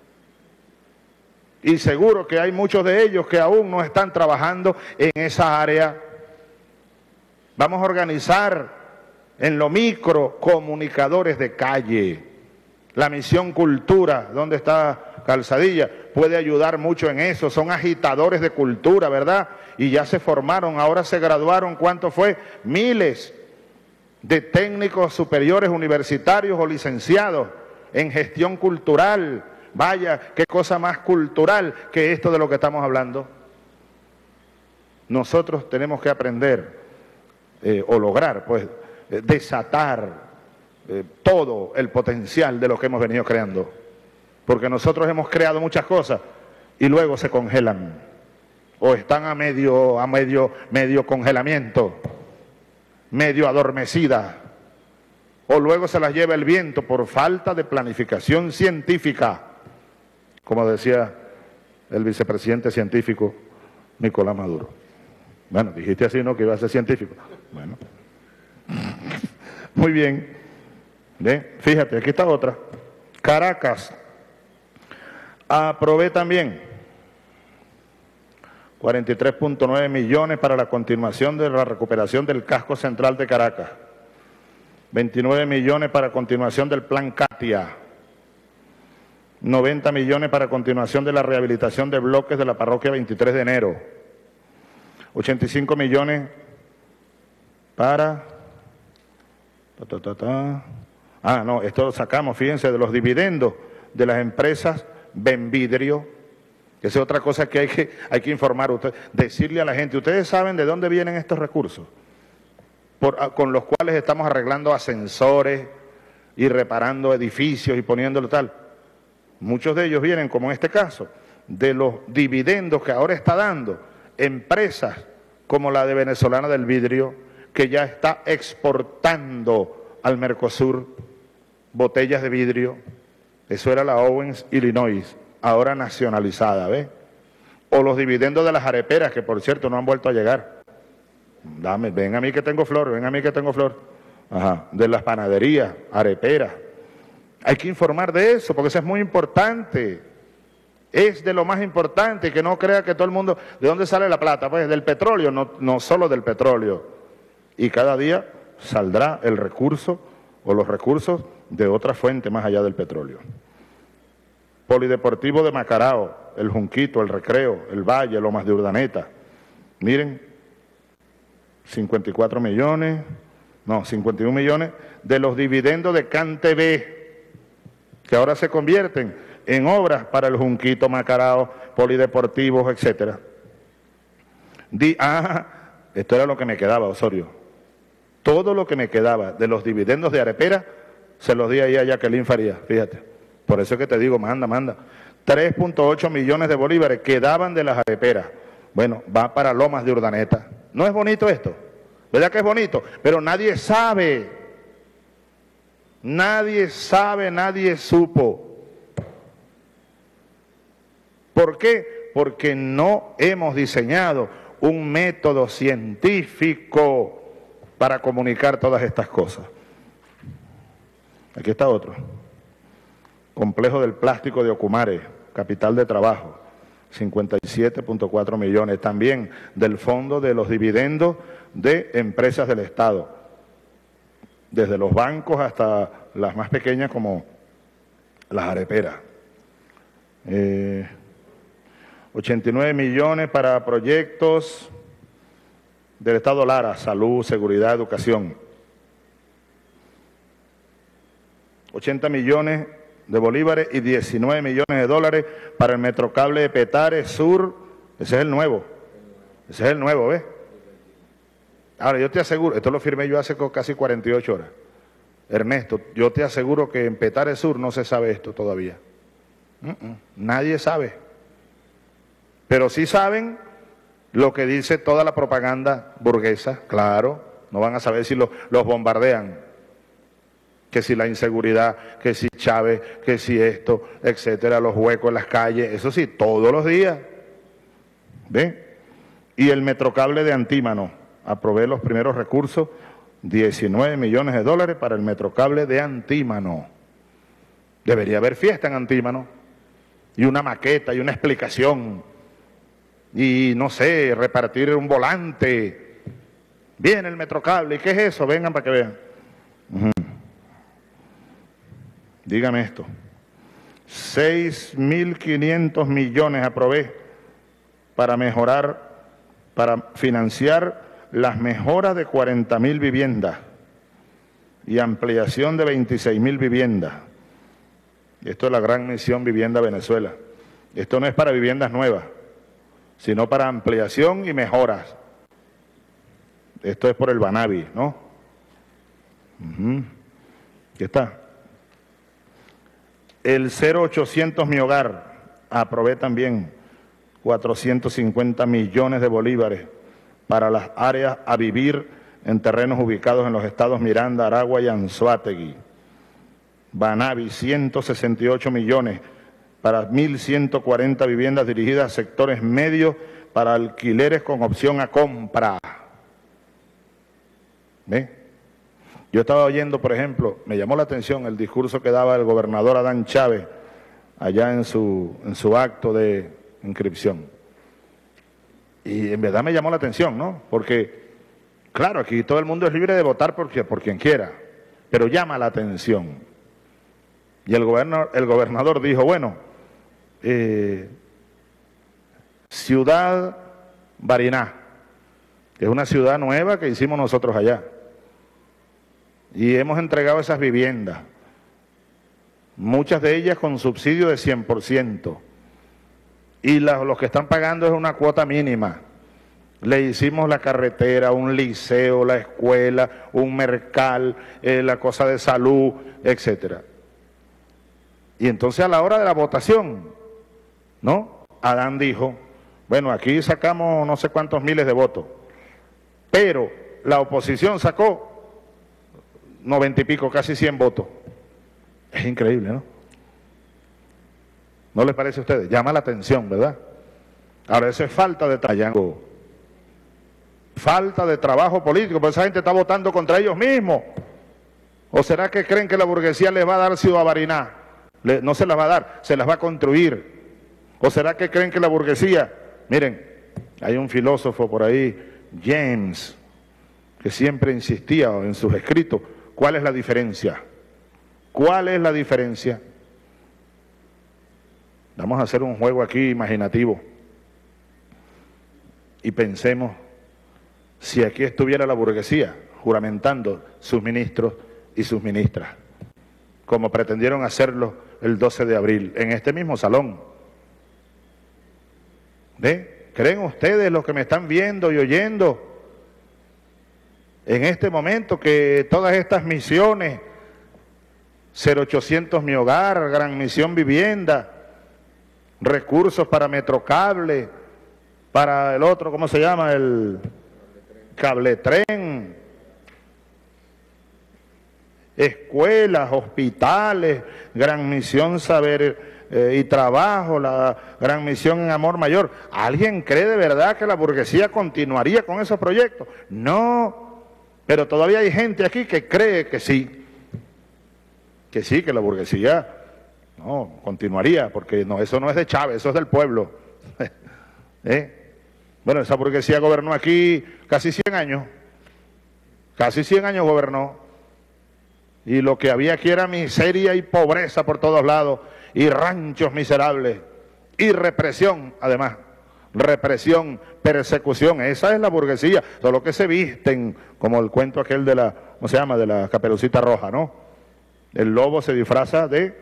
Y seguro que hay muchos de ellos que aún no están trabajando en esa área. Vamos a organizar en lo micro comunicadores de calle. La Misión Cultura, ¿dónde está Calzadilla? Puede ayudar mucho en eso. Son agitadores de cultura, ¿verdad? Y ya se formaron, ahora se graduaron, ¿cuánto fue? Miles de técnicos superiores universitarios o licenciados en gestión cultural. Vaya, qué cosa más cultural que esto de lo que estamos hablando. Nosotros tenemos que aprender o lograr, pues, desatar todo el potencial de lo que hemos venido creando. Porque nosotros hemos creado muchas cosas y luego se congelan. O están a medio congelamiento, medio adormecidas. O luego se las lleva el viento por falta de planificación científica. Como decía el vicepresidente científico Nicolás Maduro. Bueno, dijiste así, ¿no?, que iba a ser científico. Bueno. Muy bien. ¿Ve? Fíjate, aquí está otra. Caracas. Aprobé también 43.9 millones para la continuación de la recuperación del casco central de Caracas. 29 millones para continuación del plan Katia. 90 millones para continuación de la rehabilitación de bloques de la parroquia 23 de enero. 85 millones para... no, esto lo sacamos, fíjense, de los dividendos de las empresas Benvidrio. Esa es otra cosa que hay que informar, decirle a la gente. Ustedes saben de dónde vienen estos recursos, con los cuales estamos arreglando ascensores y reparando edificios y poniéndolo tal. Muchos de ellos vienen, como en este caso, de los dividendos que ahora está dando empresas como la de Venezolana del Vidrio, que ya está exportando al Mercosur botellas de vidrio. Eso era la Owens, Illinois, ahora nacionalizada, ¿ves? O los dividendos de las areperas, que por cierto no han vuelto a llegar. Ven a mí que tengo flor, ven a mí que tengo flor. Ajá, de las panaderías, areperas. Hay que informar de eso, porque eso es muy importante. Es de lo más importante, que no crea que todo el mundo... ¿De dónde sale la plata? Pues del petróleo, no solo del petróleo. Y cada día saldrá el recurso o los recursos de otra fuente más allá del petróleo. Polideportivo de Macarao, el Junquito, el Recreo, el Valle, Lomas de Urdaneta. Miren, 51 millones de los dividendos de CanTV, que ahora se convierten en obras para el Junquito, Macarao, polideportivos, etcétera. Esto era lo que me quedaba, Osorio. Todo lo que me quedaba de los dividendos de arepera, se los di ahí a Jacqueline Farías, fíjate. Por eso es que te digo, manda. 3.8 millones de bolívares quedaban de las areperas. Bueno, va para Lomas de Urdaneta. ¿No es bonito esto? ¿Verdad que es bonito? Pero nadie sabe. Nadie sabe, nadie supo. ¿Por qué? Porque no hemos diseñado un método científico para comunicar todas estas cosas. Aquí está otro. Complejo del Plástico de Ocumare, capital de trabajo, 57.4 millones. También del fondo de los dividendos de empresas del Estado, desde los bancos hasta las más pequeñas como las areperas. 89 millones para proyectos del Estado Lara, salud, seguridad, educación. 80 millones de bolívares y 19 millones de dólares para el Metrocable de Petare Sur. Ese es el nuevo. ¿Ves? Ahora, yo te aseguro, esto lo firmé yo hace casi 48 horas. Ernesto, yo te aseguro que en Petare Sur no se sabe esto todavía. Nadie sabe. Pero sí saben lo que dice toda la propaganda burguesa, claro. No van a saber si los bombardean. Que si la inseguridad, que si Chávez, que si esto, etcétera, los huecos en las calles, eso sí, todos los días. ¿Ven? Y el Metrocable de Antímano, aprobé los primeros recursos, 19 millones de dólares para el Metrocable de Antímano. Debería haber fiesta en Antímano, y una maqueta, y una explicación, y no sé, repartir un volante. Viene el Metrocable, ¿y qué es eso? Vengan para que vean. Dígame esto, 6.500 millones aprobé para mejorar, para financiar las mejoras de 40.000 viviendas y ampliación de 26.000 viviendas. Esto es la gran misión Vivienda Venezuela. Esto no es para viviendas nuevas, sino para ampliación y mejoras. Esto es por el Banavi, ¿no? ¿Qué está? El 0800 Mi Hogar, aprobé también 450 millones de bolívares para las áreas a vivir en terrenos ubicados en los estados Miranda, Aragua y Anzoátegui. Banavi, 168 millones para 1.140 viviendas dirigidas a sectores medios para alquileres con opción a compra. ¿Ve? Yo estaba oyendo, por ejemplo, me llamó la atención el discurso que daba el gobernador Adán Chávez allá en su acto de inscripción. Y en verdad me llamó la atención, ¿no? Porque, claro, aquí todo el mundo es libre de votar por quien quiera, pero llama la atención. Y el gobernador dijo, bueno, Ciudad Bariná, que es una ciudad nueva que hicimos nosotros allá. Y hemos entregado esas viviendas, muchas de ellas con subsidio de 100%. Y los que están pagando es una cuota mínima. Le hicimos la carretera, un liceo, la escuela, un mercal, la cosa de salud, etcétera. Y entonces a la hora de la votación, ¿no? Adán dijo, bueno, aquí sacamos no sé cuántos miles de votos. pero la oposición sacó 90 y pico, casi 100 votos. Es increíble, ¿no? ¿No les parece a ustedes? Llama la atención, ¿verdad? Ahora, eso es falta de trabajo. Falta de trabajo político, porque esa gente está votando contra ellos mismos. ¿O será que creen que la burguesía les va a dar ciudadaniá? No se las va a dar, se las va a construir. ¿O será que creen que la burguesía... Miren, hay un filósofo por ahí, James, que siempre insistía en sus escritos, ¿cuál es la diferencia? ¿Cuál es la diferencia? Vamos a hacer un juego aquí imaginativo y pensemos si aquí estuviera la burguesía juramentando sus ministros y sus ministras, como pretendieron hacerlo el 12 de abril, en este mismo salón. ¿Ve? ¿Creen ustedes, los que me están viendo y oyendo, en este momento que todas estas misiones, 0800 Mi Hogar, Gran Misión Vivienda, recursos para Metrocable, para el otro, ¿cómo se llama? El Cabletren, escuelas, hospitales, Gran Misión Saber y Trabajo, la Gran Misión en Amor Mayor? ¿Alguien cree de verdad que la burguesía continuaría con esos proyectos? No, pero todavía hay gente aquí que cree que sí, que la burguesía no continuaría, porque no, eso no es de Chávez, eso es del pueblo. Bueno, esa burguesía gobernó aquí casi 100 años, casi 100 años gobernó, y lo que había aquí era miseria y pobreza por todos lados, y ranchos miserables, y represión, además, represión, persecución. Esa es la burguesía, solo que se visten, como el cuento aquel de la, ¿cómo se llama?, de la Caperucita Roja, ¿no? El lobo se disfraza de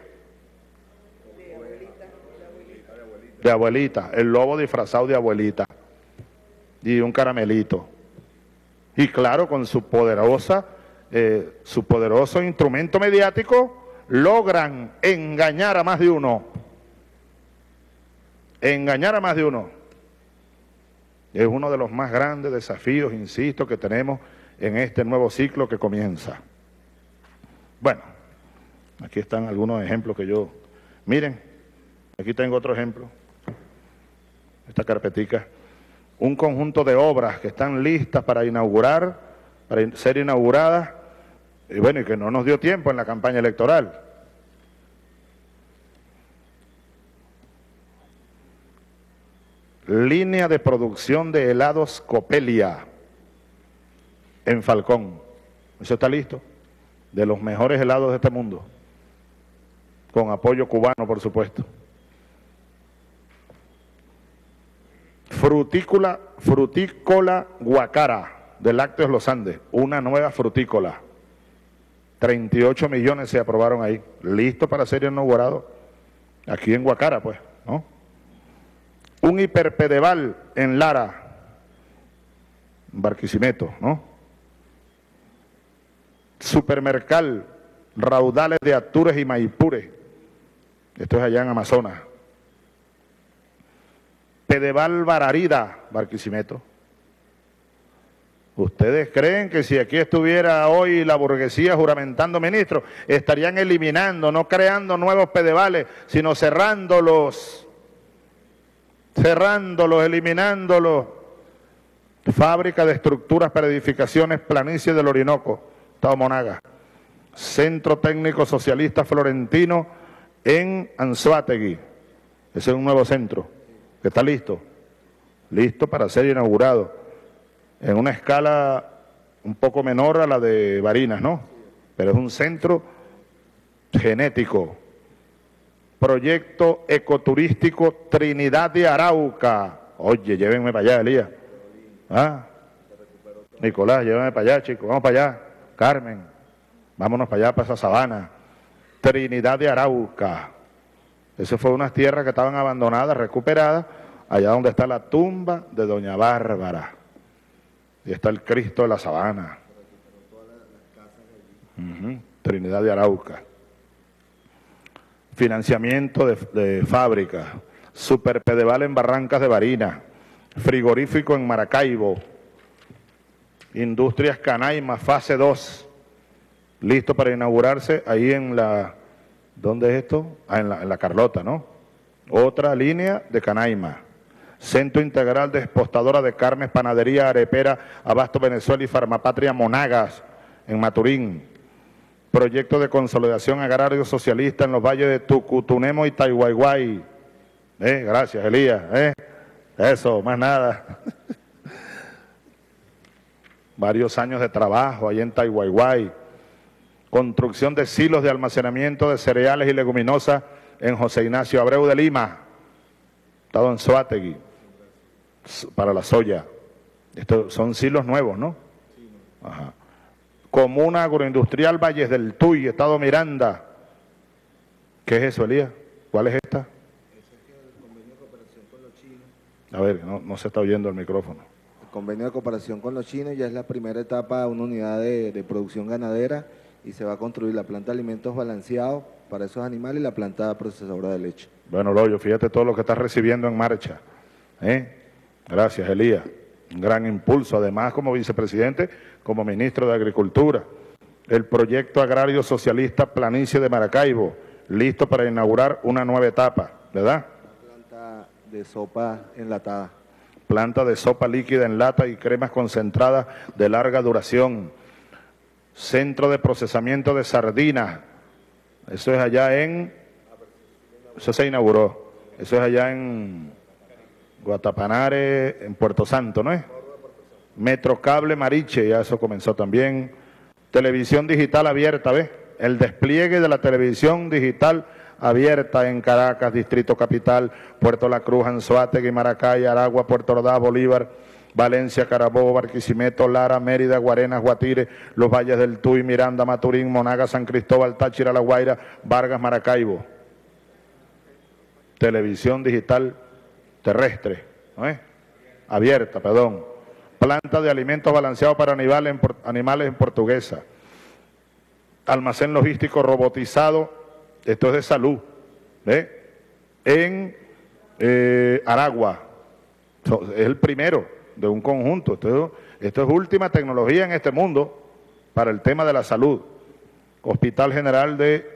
abuelita, el lobo disfrazado de abuelita, y un caramelito, y claro, con su poderoso instrumento mediático, logran engañar a más de uno. Engañar a más de uno. Es uno de los más grandes desafíos, insisto, que tenemos en este nuevo ciclo que comienza. Bueno, aquí están algunos ejemplos que yo... Miren, aquí tengo otro ejemplo. Esta carpetica. Un conjunto de obras que están listas para inaugurar, para ser inauguradas, y bueno, y que no nos dio tiempo en la campaña electoral. Línea de producción de helados Copelia en Falcón. Eso está listo. De los mejores helados de este mundo. Con apoyo cubano, por supuesto. Frutícola Guacara, de Lácteos Los Andes. Una nueva frutícola. 38 millones se aprobaron ahí. Listo para ser inaugurado aquí en Guacara, pues, ¿no? Un hiperpedeval en Lara, Barquisimeto, ¿no? Supermercal, Raudales de Atures y Maipures. Esto es allá en Amazonas. Pedeval Bararida, Barquisimeto. ¿Ustedes creen que si aquí estuviera hoy la burguesía juramentando ministros, estarían eliminando, no creando nuevos pedevales, sino cerrándolos, eliminándolos? Fábrica de estructuras para edificaciones, Planicie del Orinoco, Estado Monagas. Centro Técnico Socialista Florentino en Anzoátegui. Ese es un nuevo centro que está listo para ser inaugurado, en una escala un poco menor a la de Barinas, ¿no? Pero es un centro genético. Proyecto ecoturístico Trinidad de Arauca. Oye, llévenme para allá, Elías. ¿Ah? Nicolás, llévenme para allá, chicos. Vamos para allá. Carmen, vámonos para allá, para esa sabana. Trinidad de Arauca. Eso fue unas tierras que estaban abandonadas, recuperadas, allá donde está la tumba de Doña Bárbara. Y está el Cristo de la Sabana. Trinidad de Arauca. Financiamiento de fábricas. Superpedeval en Barrancas de Barinas. Frigorífico en Maracaibo. Industrias Canaima, fase 2, listo para inaugurarse ahí en la, ¿dónde es esto? En la Carlota, ¿no? Otra línea de Canaima. Centro Integral de Expostadora de Carnes, Panadería, Arepera, Abasto Venezuela y Farmapatria Monagas, en Maturín. Proyecto de consolidación agrario socialista en los valles de Tucutunemo y Taihuayhuay. Gracias, Elías. Eso, más nada. Varios años de trabajo allá en Taihuayhuay. Construcción de silos de almacenamiento de cereales y leguminosas en José Ignacio Abreu de Lima, estado en Soategui, para la soya. Estos son silos nuevos, ¿no? Ajá. Comuna Agroindustrial Valles del Tuy, estado Miranda. ¿Qué es eso, Elías? ¿Cuál es esta? Ese es el convenio de cooperación con los chinos. A ver, no se está oyendo el micrófono. El convenio de cooperación con los chinos ya es la primera etapa de una unidad de producción ganadera y se va a construir la planta de alimentos balanceados para esos animales y la planta procesadora de leche. Bueno, Loyo, fíjate todo lo que estás recibiendo en marcha. Gracias, Elías. Un gran impulso, además como vicepresidente, como ministro de Agricultura. El proyecto agrario socialista Planicie de Maracaibo, listo para inaugurar una nueva etapa, ¿verdad? Una planta de sopa enlatada. Planta de sopa líquida en lata y cremas concentradas de larga duración. Centro de procesamiento de sardinas. Eso es allá en... Eso se inauguró. Eso es allá en Guatapanare, en Puerto Santo, ¿no es? Metrocable Mariche, ya eso comenzó también. Televisión digital abierta, ¿ves? El despliegue de la televisión digital abierta en Caracas, Distrito Capital, Puerto La Cruz, Anzoátegui, Maracay, Aragua, Puerto Ordaz, Bolívar, Valencia, Carabobo, Barquisimeto, Lara, Mérida, Guarenas, Guatire, los valles del Tuy, Miranda, Maturín, Monaga, San Cristóbal, Táchira, La Guaira, Vargas, Maracaibo. Televisión digital terrestre, ¿no es? Abierta, perdón. Planta de alimentos balanceados para animales en Portuguesa. Almacén logístico robotizado, esto es de salud, en Aragua. Es el primero de un conjunto. Esto es última tecnología en este mundo para el tema de la salud. Hospital General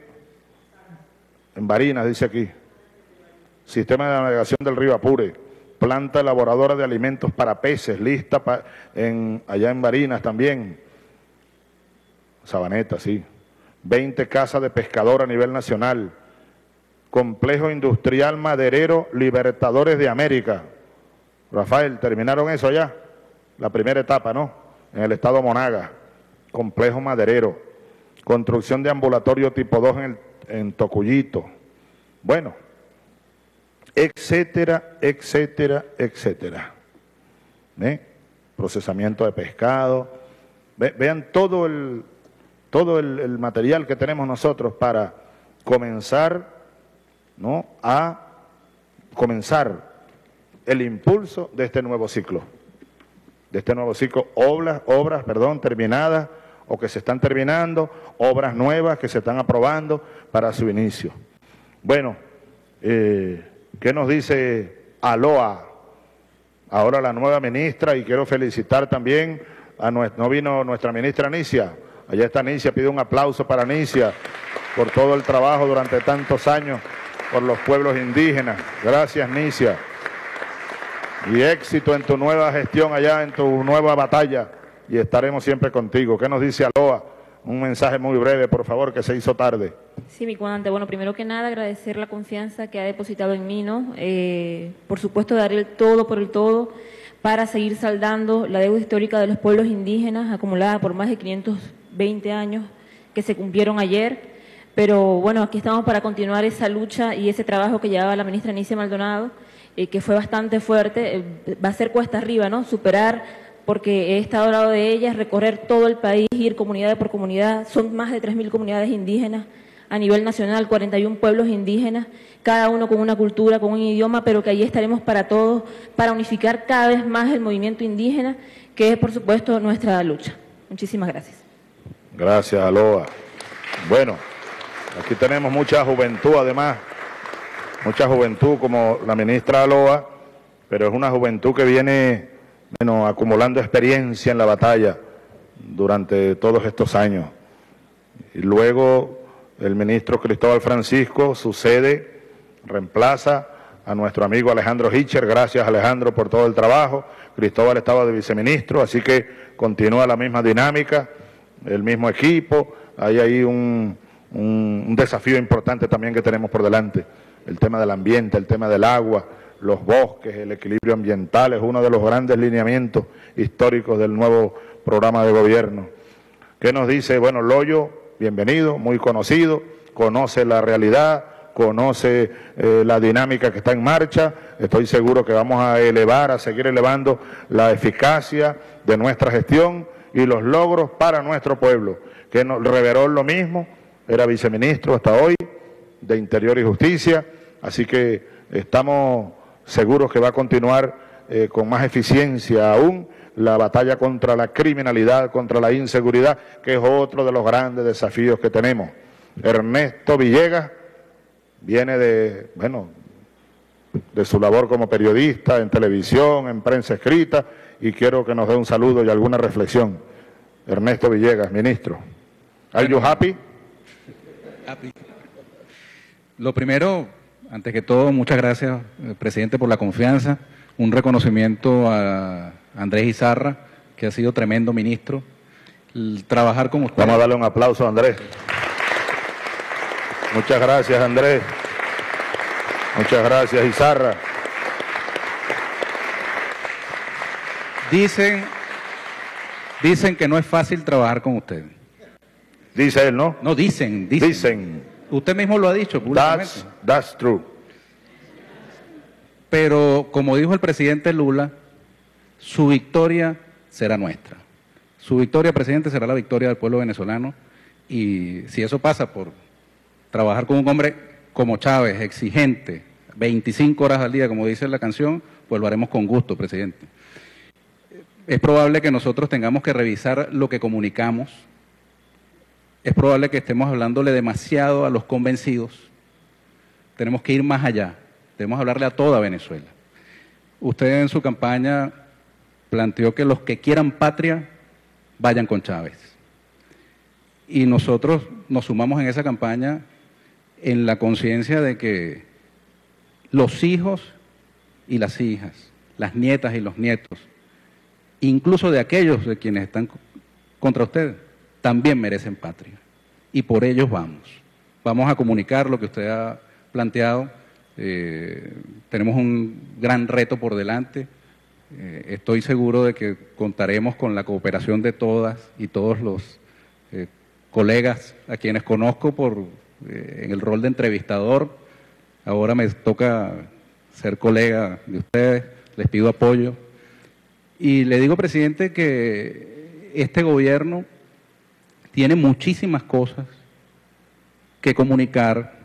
en Barinas, dice aquí. Sistema de navegación del río Apure. Planta elaboradora de alimentos para peces, lista allá en Barinas también. Sabaneta, sí. 20 casas de pescador a nivel nacional. Complejo industrial maderero Libertadores de América. Rafael, ¿terminaron eso ya? La primera etapa, ¿no? En el estado Monaga. Complejo maderero. Construcción de ambulatorio tipo 2 en Tocuyito. Bueno, etcétera, etcétera, etcétera. Procesamiento de pescado. Vean todo el material que tenemos nosotros para comenzar, ¿no?, a comenzar el impulso de este nuevo ciclo. Obras terminadas o que se están terminando, obras nuevas que se están aprobando para su inicio. Bueno, ¿qué nos dice Aloa? Ahora la nueva ministra, y quiero felicitar también no vino nuestra ministra Nicia. Allá está Nicia, pido un aplauso para Nicia por todo el trabajo durante tantos años por los pueblos indígenas. Gracias, Nicia. Y éxito en tu nueva gestión allá, en tu nueva batalla, y estaremos siempre contigo. ¿Qué nos dice Aloa? Un mensaje muy breve, por favor, que se hizo tarde. Sí, mi comandante. Bueno, primero que nada, agradecer la confianza que ha depositado en mí, ¿no? Por supuesto, dar el todo por el todo para seguir saldando la deuda histórica de los pueblos indígenas, acumulada por más de 520 años que se cumplieron ayer. Pero bueno, aquí estamos para continuar esa lucha y ese trabajo que llevaba la ministra Nicia Maldonado, que fue bastante fuerte. Va a ser cuesta arriba, ¿no? Superar, porque he estado al lado de ellas, recorrer todo el país, ir comunidad por comunidad. Son más de 3.000 comunidades indígenas a nivel nacional, 41 pueblos indígenas, cada uno con una cultura, con un idioma, pero que allí estaremos para todos, para unificar cada vez más el movimiento indígena, que es, por supuesto, nuestra lucha. Muchísimas gracias. Gracias, Aloa. Bueno, aquí tenemos mucha juventud, además, mucha juventud como la ministra Aloa, pero es una juventud que viene, bueno, acumulando experiencia en la batalla. durante todos estos años. Y luego el ministro Cristóbal Francisco sucede, reemplaza a nuestro amigo Alejandro Hitcher. Gracias, Alejandro, por todo el trabajo. Cristóbal estaba de viceministro, así que continúa la misma dinámica, el mismo equipo. Hay ahí un desafío importante también que tenemos por delante. El tema del ambiente, el tema del agua, los bosques, el equilibrio ambiental, es uno de los grandes lineamientos históricos del nuevo programa de gobierno. ¿Qué nos dice? Bueno, Loyo, bienvenido, muy conocido, conoce la realidad, conoce la dinámica que está en marcha. Estoy seguro que vamos a elevar, a seguir elevando la eficacia de nuestra gestión y los logros para nuestro pueblo. Que Reverol lo mismo, era viceministro hasta hoy de Interior y Justicia, así que estamos seguros que va a continuar con más eficiencia aún la batalla contra la criminalidad, contra la inseguridad, que es otro de los grandes desafíos que tenemos. Ernesto Villegas viene de su labor como periodista en televisión, en prensa escrita, y quiero que nos dé un saludo y alguna reflexión. Ernesto Villegas, ministro. ¿Are you happy? Happy. Lo primero, antes que todo, muchas gracias, presidente, por la confianza. Un reconocimiento a Andrés Izarra, que ha sido tremendo ministro. Trabajar con usted. Vamos a darle un aplauso a Andrés. Muchas gracias, Andrés. Muchas gracias, Izarra. Dicen que no es fácil trabajar con usted. Dice él, ¿no? No, dicen. Usted mismo lo ha dicho públicamente. That's true. Pero, como dijo el presidente Lula, su victoria será nuestra. Su victoria, presidente, será la victoria del pueblo venezolano. Y si eso pasa por trabajar con un hombre como Chávez, exigente, 25 horas al día, como dice la canción, pues lo haremos con gusto, presidente. Es probable que nosotros tengamos que revisar lo que comunicamos. Es probable que estemos hablándole demasiado a los convencidos. Tenemos que ir más allá. Debemos hablarle a toda Venezuela. Usted en su campaña planteó que los que quieran patria vayan con Chávez. Y nosotros nos sumamos en esa campaña en la conciencia de que los hijos y las hijas, las nietas y los nietos, incluso de aquellos de quienes están contra usted, también merecen patria. Y por ellos vamos. Vamos a comunicar lo que usted ha planteado. Tenemos un gran reto por delante. Estoy seguro de que contaremos con la cooperación de todas y todos los colegas a quienes conozco en el rol de entrevistador. Ahora me toca ser colega de ustedes, les pido apoyo. Y le digo, presidente, que este gobierno tiene muchísimas cosas que comunicar,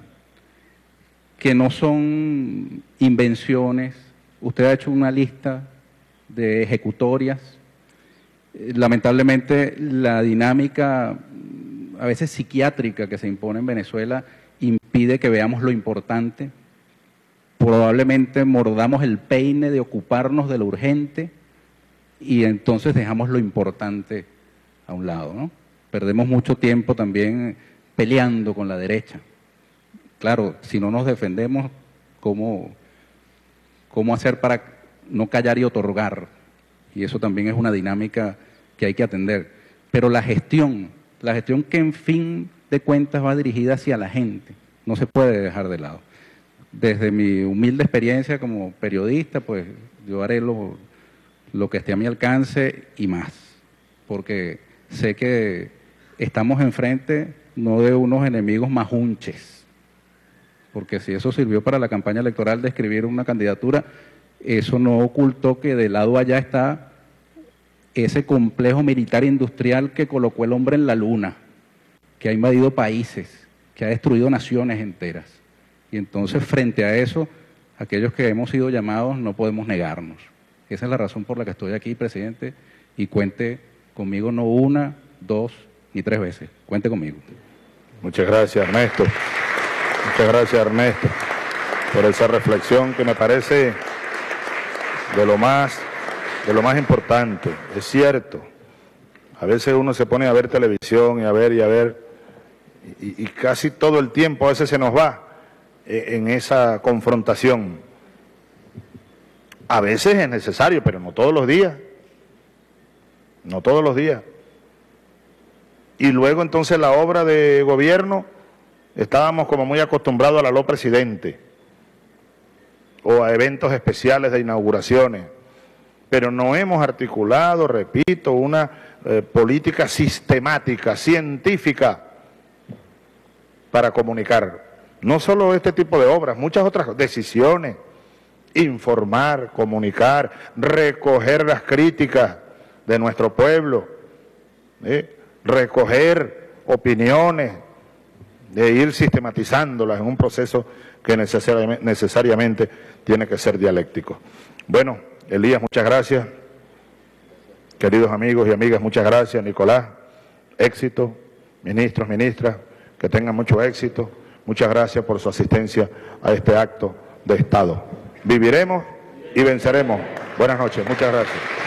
que no son invenciones. Usted ha hecho una lista de ejecutorias. Lamentablemente, la dinámica, a veces psiquiátrica, que se impone en Venezuela, impide que veamos lo importante. Probablemente mordamos el peine de ocuparnos de lo urgente y entonces dejamos lo importante a un lado, ¿no? Perdemos mucho tiempo también peleando con la derecha. Claro, si no nos defendemos, ¿cómo hacer para no callar y otorgar? Y eso también es una dinámica que hay que atender. Pero la gestión que en fin de cuentas va dirigida hacia la gente, no se puede dejar de lado. Desde mi humilde experiencia como periodista, pues yo haré lo que esté a mi alcance y más, porque sé que estamos enfrente no de unos enemigos majunches, porque si eso sirvió para la campaña electoral de escribir una candidatura, eso no ocultó que del lado allá está ese complejo militar industrial que colocó el hombre en la luna, que ha invadido países, que ha destruido naciones enteras. Y entonces, frente a eso, aquellos que hemos sido llamados no podemos negarnos. Esa es la razón por la que estoy aquí, presidente, y cuente conmigo no una, dos, ni tres veces. Cuente conmigo. Muchas gracias, Ernesto. Muchas gracias, Ernesto, por esa reflexión que me parece de lo más importante. Es cierto, A veces uno se pone a ver televisión y a ver, y casi todo el tiempo a veces se nos va en esa confrontación. A veces es necesario, pero no todos los días. No todos los días. Y luego entonces la obra de gobierno, estábamos como muy acostumbrados al aló presidente o a eventos especiales de inauguraciones, pero no hemos articulado, repito, una política sistemática, científica para comunicar. No solo este tipo de obras, muchas otras decisiones, informar, comunicar, recoger las críticas de nuestro pueblo, recoger opiniones, de ir sistematizándolas en un proceso que necesariamente tiene que ser dialéctico. Bueno, Elías, muchas gracias. Queridos amigos y amigas, muchas gracias. Nicolás, éxito. Ministros, ministras, que tengan mucho éxito. Muchas gracias por su asistencia a este acto de Estado. Viviremos y venceremos. Buenas noches, muchas gracias.